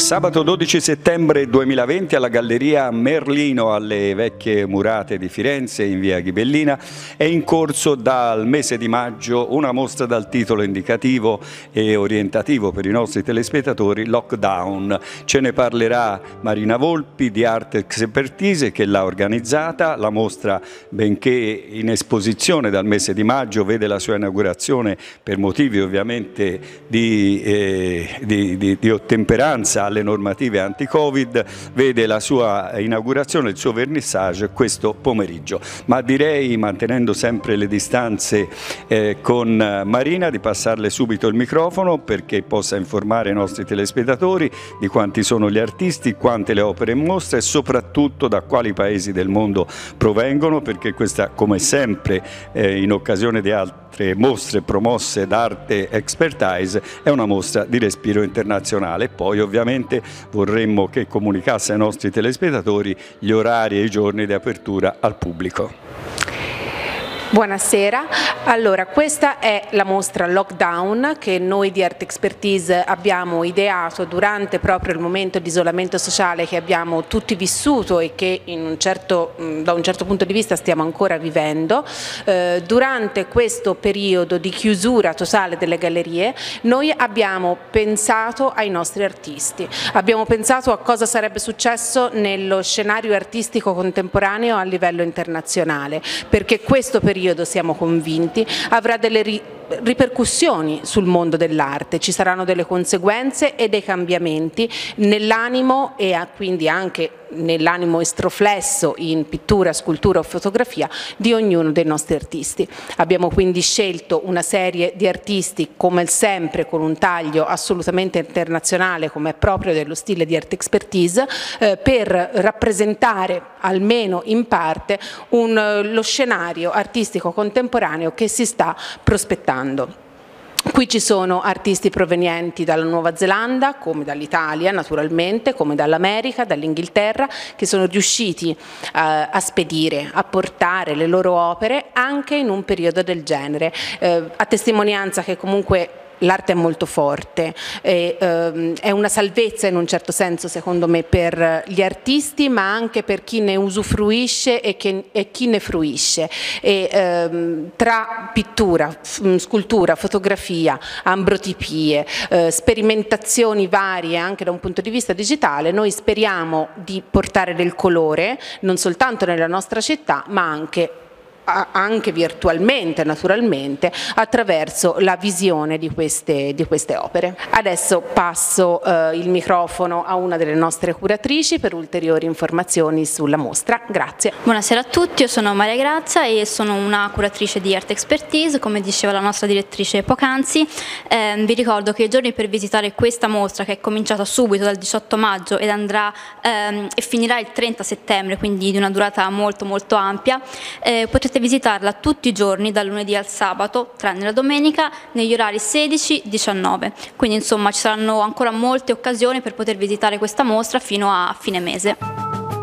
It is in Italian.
Sabato 12 settembre 2020 alla Galleria Merlino alle Vecchie Murate di Firenze in via Ghibellina è in corso dal mese di maggio una mostra dal titolo indicativo e orientativo per i nostri telespettatori, Lockdown. Ce ne parlerà Marina Volpi di Art Expertise che l'ha organizzata. La mostra, benché in esposizione dal mese di maggio, vede la sua inaugurazione per motivi ovviamente di ottemperanza alle normative anti-Covid, vede la sua inaugurazione, il suo vernissage questo pomeriggio. Ma direi, mantenendo sempre le distanze con Marina, di passarle subito il microfono perché possa informare i nostri telespettatori di quanti sono gli artisti, quante le opere in mostra e soprattutto da quali paesi del mondo provengono, perché questa, come sempre in occasione di altre mostre promosse da Arte Expertise, è una mostra di respiro internazionale. Poi ovviamente vorremmo che comunicasse ai nostri telespettatori gli orari e i giorni di apertura al pubblico. Buonasera, allora questa è la mostra Lockdown che noi di Art Expertise abbiamo ideato durante proprio il momento di isolamento sociale che abbiamo tutti vissuto e che da un certo punto di vista stiamo ancora vivendo. Durante questo periodo di chiusura totale delle gallerie noi abbiamo pensato ai nostri artisti, abbiamo pensato a cosa sarebbe successo nello scenario artistico contemporaneo a livello internazionale, perché questo periodo, siamo convinti, avrà delle ripercussioni sul mondo dell'arte, ci saranno delle conseguenze e dei cambiamenti nell'animo e quindi anche nell'animo estroflesso in pittura, scultura o fotografia di ognuno dei nostri artisti. Abbiamo quindi scelto una serie di artisti come sempre con un taglio assolutamente internazionale, come è proprio dello stile di Art Expertise, per rappresentare almeno in parte lo scenario artistico contemporaneo che si sta prospettando. Qui ci sono artisti provenienti dalla Nuova Zelanda, come dall'Italia naturalmente, come dall'America, dall'Inghilterra, che sono riusciti a spedire, a portare le loro opere anche in un periodo del genere, a testimonianza che comunque l'arte è molto forte, è una salvezza in un certo senso secondo me per gli artisti, ma anche per chi ne usufruisce e chi ne fruisce. Tra pittura, scultura, fotografia, ambrotipie, sperimentazioni varie anche da un punto di vista digitale, noi speriamo di portare del colore non soltanto nella nostra città ma anche virtualmente naturalmente attraverso la visione di queste opere. Adesso passo il microfono a una delle nostre curatrici per ulteriori informazioni sulla mostra. Grazie. Buonasera a tutti, io sono Maria Grazia e sono una curatrice di Art Expertise, come diceva la nostra direttrice poc'anzi. Vi ricordo che i giorni per visitare questa mostra, che è cominciata subito dal 18 maggio ed andrà e finirà il 30 settembre, quindi di una durata molto molto ampia, potrete visitarla tutti i giorni dal lunedì al sabato, tranne la domenica, negli orari 16-19. Quindi insomma ci saranno ancora molte occasioni per poter visitare questa mostra fino a fine mese.